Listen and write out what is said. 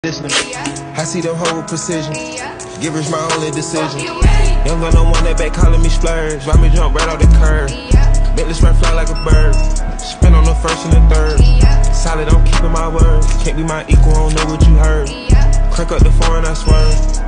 listening. I see them hold precision. Givers my only decision. Young gun, no one that back calling me splurge. Ride me jump right off the curb. Bentley spread fly like a bird. Spin on the first and the third. Solid, I'm keeping my word. Can't be my equal, I don't know what you heard. Crank up the foreign, I swerve.